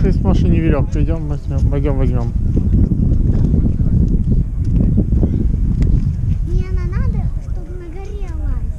есть в машине веревка. Идем, возьмем. Мне она надо, чтобы нагорелась.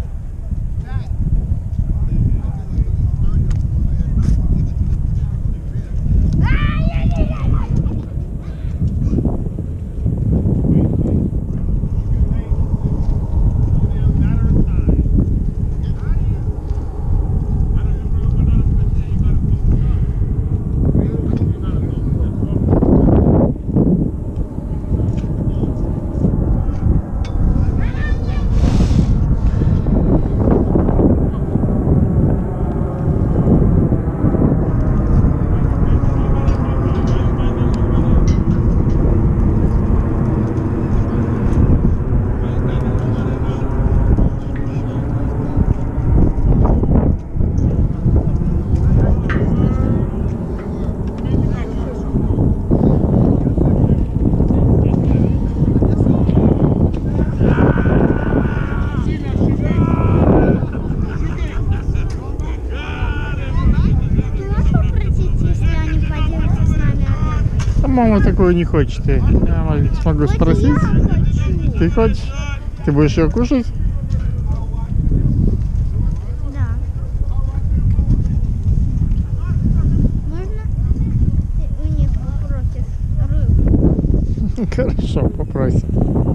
Мама такое не хочет. Я смогу спросить. Ты хочешь? Ты будешь ее кушать? Да. Можно ты у них попросишь рыбу? Хорошо, попросим.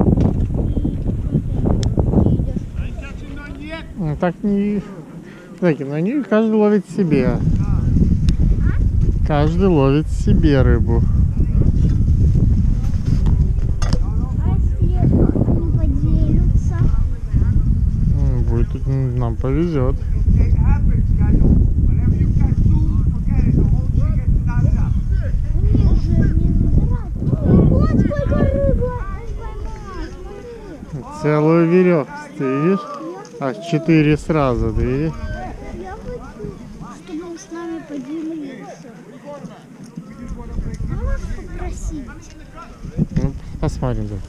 Ну, так не... Так, но они каждый ловит себе. Каждый ловит себе рыбу. А если они поделятся? Будет, нам повезет. У них же не забирать. Вот сколько рыбы поймала, смотри. Целую веревку, ты видишь? Аж 4 сразу, ты видишь? Я хочу, чтобы он с нами поделился. Можешь попросить? Ну, посмотрим. Да.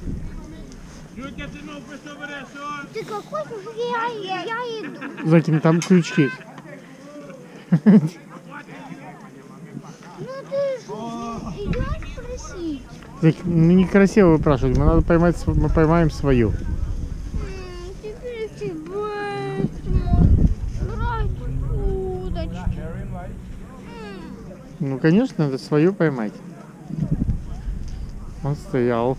Ты как хочешь, я иду. Закинь там крючки. Ну ты же идешь просить. Ну, некрасиво выпрашивать, мы надо поймать, мы поймаем свою. Теперь тебе брать удочки. Ну, конечно, надо свою поймать. Он стоял.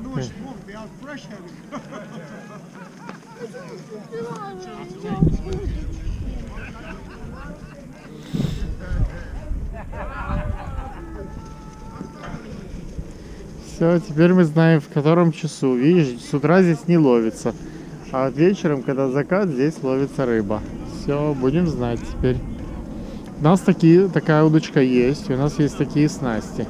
Все, теперь мы знаем, в котором часу. Видишь, с утра здесь не ловится. А вот вечером, когда закат, здесь ловится рыба. Все, будем знать теперь. У нас такая удочка есть, у нас есть такие снасти.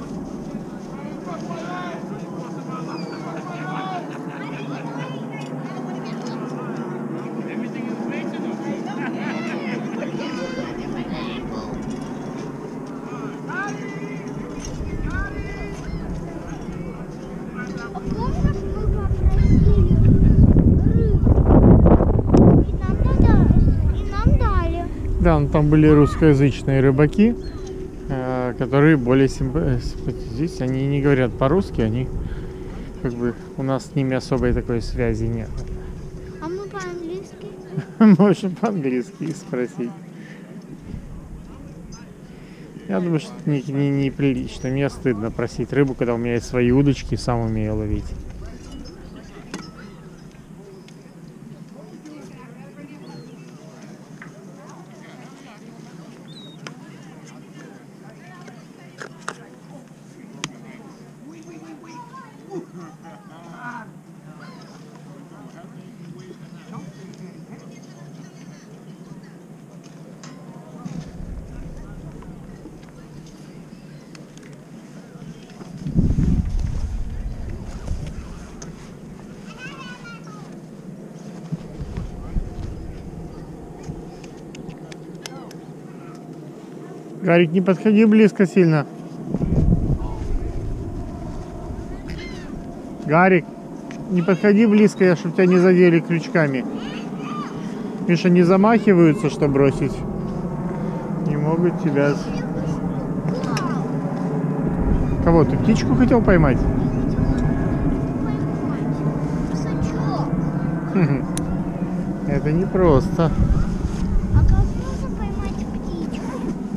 Да, ну, там были русскоязычные рыбаки, которые более здесь они не говорят по-русски, они как бы у нас с ними особой такой связи нет. А мы по-английски? Можем по-английски спросить. Я думаю, что это неприлично. Мне стыдно просить рыбу, когда у меня есть свои удочки, сам умею ловить. Гарик, не подходи близко сильно. Гарик, не подходи близко, чтобы тебя не задели крючками. Миша, не замахиваются, что бросить. Не могут тебя... Кого ты? Птичку хотел поймать? Русачок. Это непросто. А как можно поймать птичку?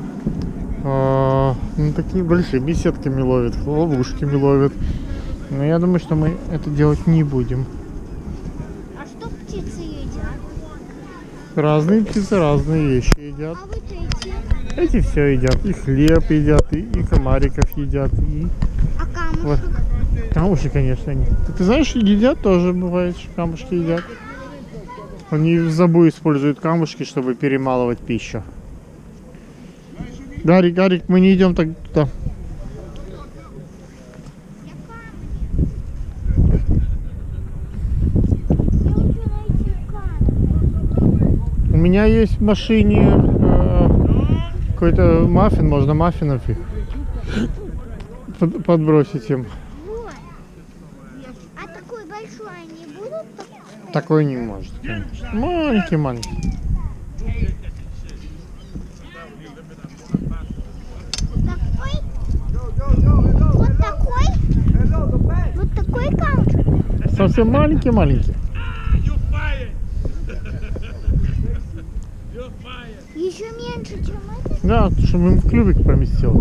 Ну, такие большими сетками ловят, ловушками ловят. Но я думаю, что мы это делать не будем. А что птицы едят? Разные птицы разные вещи едят. А вот эти? Эти все едят. И хлеб едят, и комариков едят, и А камушек? камушки, конечно, нет. Ты знаешь, едят тоже бывает, что камушки едят. Они в забу используют камушки, чтобы перемалывать пищу. Гарик, мы не идем так туда. Я хочу найти камень. У меня есть в машине какой-то маффин, можно маффинов их подбросить им. Вот. А такой большой они будут? Такой не может, конечно. Маленький. Такой? Вот такой? Вот такой камушек? Совсем маленький. Еще меньше, чем это? Да, чтобы им в клювик поместил.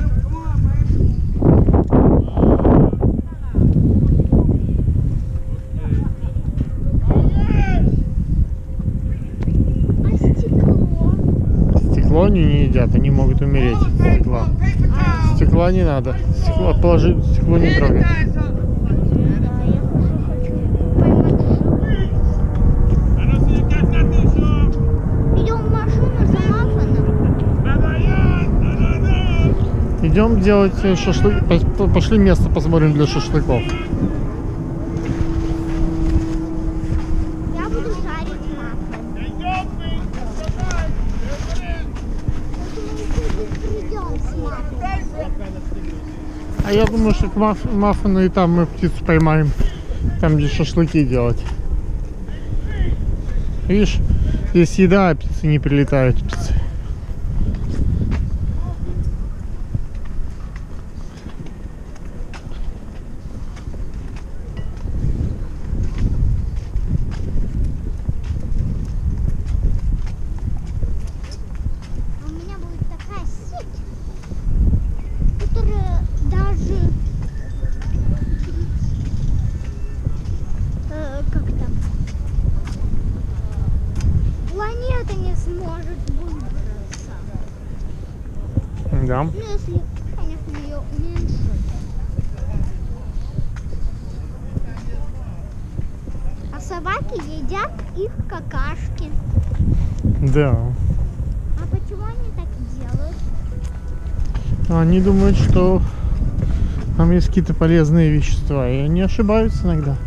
А стекло? Стекло они не едят, они могут умереть от стекла. Стекла не надо. Стекло положи, стекло не трогай. Да, я тоже хочу поймать. Идем в машину за маффином. Идем делать шашлык. Пошли место посмотрим для шашлыков. Я буду жарить маффин. Придем с маффином. А я думаю, что к маффину и там мы птицу поймаем. Там, где шашлыки делать. Видишь, здесь еда, а птицы не прилетают. Птицы. У меня будет такая сеть, которая даже как там планета не сможет выбраться. Да. Ну, если, конечно, ее уменьшить. А собаки едят их какашки. Да. А почему они так делают? Они думают, что там есть какие-то полезные вещества, и они ошибаются иногда.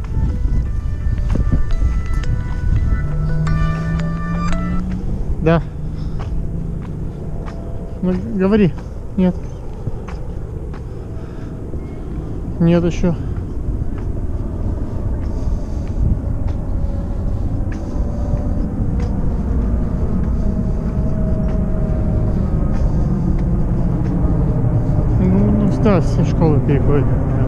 Да. Ну, говори. Нет. Нет еще. Да, все школы переходят.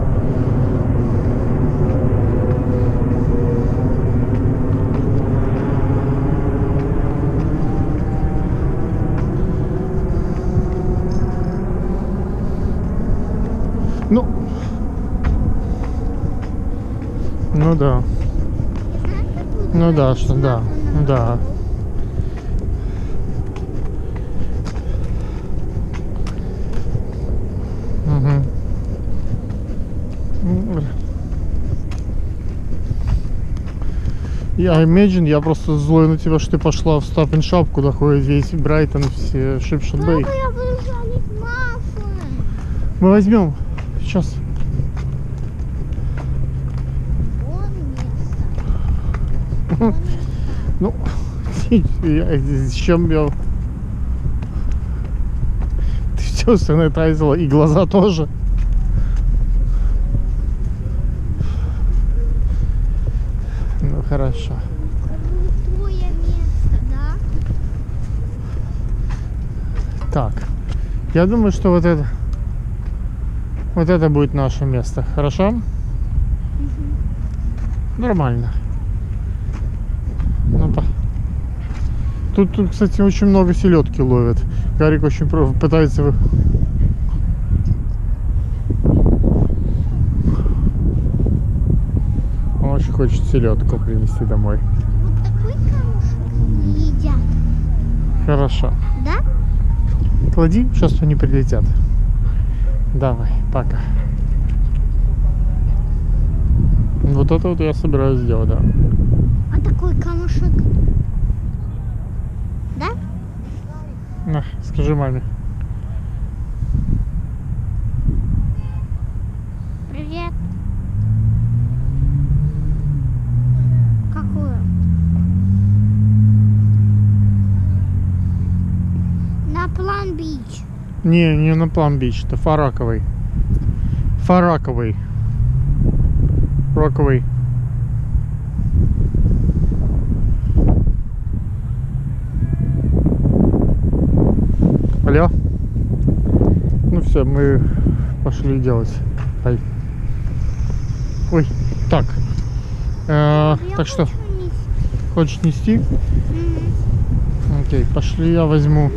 Ну да. Ну да, что да. Да. Угу. Я imagine, я просто злой на тебя, что ты пошла в Stop and Shop, куда ходит весь Брайтон, все Шипшот Бэй. Папа, я буду жарить маффин. Мы возьмем сейчас. Вон место. Ну, зачем я... Ты все санитайзила, и глаза тоже. Ну, хорошо. Крутое место, да? Так, я думаю, что вот это Вот это будет наше место, хорошо? Нормально. Ну, тут, кстати, очень много селедки ловят. Гарик очень пытается... Он очень хочет селедку принести домой. Вот такой камушек едят. Хорошо. Да? Клади, сейчас они прилетят. Давай, пока. Вот это вот я собираюсь сделать, да. А такой камушек. Да? На, скажи маме. Привет. Какую? На План-Бич. Не на План-Бич, это Фараковый. Фараковый. Роковый. Алло. Ну все, мы пошли делать. Ай. Ой, так. Так что, хочешь нести? Окей, пошли, я возьму.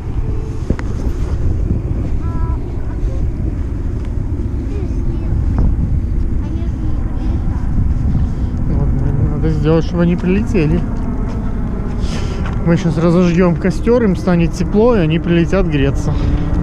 Вот, надо сделать, чтобы они прилетели. Мы сейчас разожгем костер, им станет тепло, и они прилетят греться.